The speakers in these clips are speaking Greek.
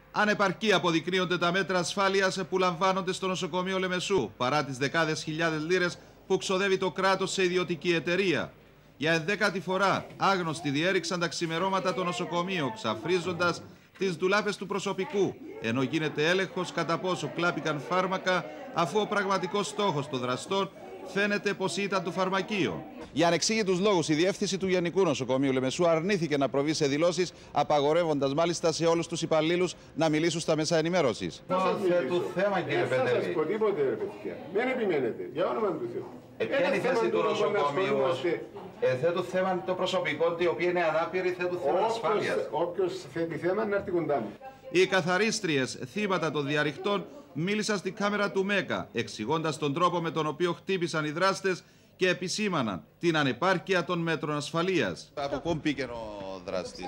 Ανεπαρκή αποδεικνύονται τα μέτρα ασφάλειας που λαμβάνονται στο νοσοκομείο Λεμεσού, παρά τις δεκάδες χιλιάδες λίρες που ξοδεύει το κράτος σε ιδιωτική εταιρεία. Για 11η φορά, άγνωστοι διέριξαν τα ξημερώματα το νοσοκομείο, ξαφρίζοντας τις ντουλάπες του προσωπικού, ενώ γίνεται έλεγχος κατά πόσο κλάπηκαν φάρμακα, αφού ο πραγματικός στόχος των δραστών φαίνεται πως ήταν το φαρμακείο. Για ανεξήγητους λόγους, η διεύθυνση του Γενικού Νοσοκομείου Λεμεσού αρνήθηκε να προβεί σε δηλώσεις, απαγορεύοντας μάλιστα σε όλους τους υπαλλήλους να μιλήσουν στα μέσα ενημέρωσης. Θέτου θέμα, κύριε Πετέλη. Δεν σας πω τίποτε, ρε παιδιά. Μην επιμένετε, για όνομα του Θεού. Ποια είναι η θέση του νοσοκομείου? Θέτου θέμα το προσωπικό, το οποίο είναι ανάπηροι, θέτου θέμα ασφάλειας. Όποιος θέτει θέμα να έρθει κοντά μου. Οι καθαρίστριες, θύματα των διαρριχτών, μίλησαν στην κάμερα του ΜΕΚΑ, εξηγώντας τον τρόπο με τον οποίο χτύπησαν οι δράστες και επισήμαναν την ανεπάρκεια των μέτρων ασφαλείας. Από πού πήγε ο δράστης?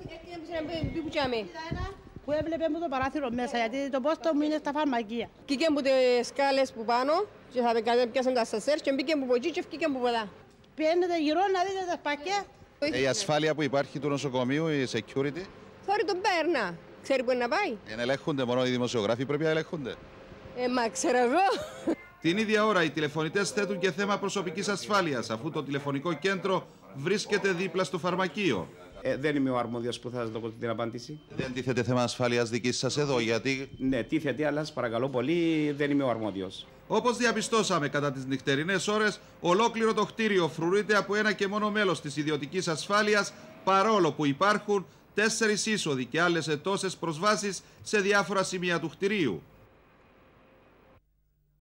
Που έβλεπε μου το παράθυρο μέσα, γιατί το πόστο μου είναι στα φαρμακεία. Κήκε από τις σκάλες που πάνω και θα πιάσαν τα σασέρ και μπήκε από εκεί και φκήκε από πολλά. Πιένετε γύρω να δείτε τα πακιά. Η ασφάλεια που υπάρχει του νοσοκομείου, η security, Θόρυ τον Πέρνα. Ξέρει που είναι να πάει. ελέγχονται μόνο οι δημοσιογράφοι, πρέπει να ελέγχονται. Μα ξέρω εγώ. Την ίδια ώρα οι τηλεφωνητές θέτουν και θέμα προσωπικής ασφάλειας, αφού το τηλεφωνικό κέντρο βρίσκεται δίπλα στο φαρμακείο. Δεν είμαι ο αρμόδιος που θα σας δώσω την απάντηση. Δεν τίθεται θέμα ασφάλειας δικής σας εδώ, γιατί... Ναι, τίθεται, αλλά σας παρακαλώ πολύ, δεν είμαι ο αρμόδιος. Όπως διαπιστώσαμε κατά τις νυχτερινές ώρες, ολόκληρο το κτίριο φρουρείται από ένα και μόνο μέλος της ιδιωτικής ασφάλειας, παρόλο που υπάρχουν 4 είσοδοι και άλλες τόσες προσβάσεις σε διάφορα σημεία του κτιρίου.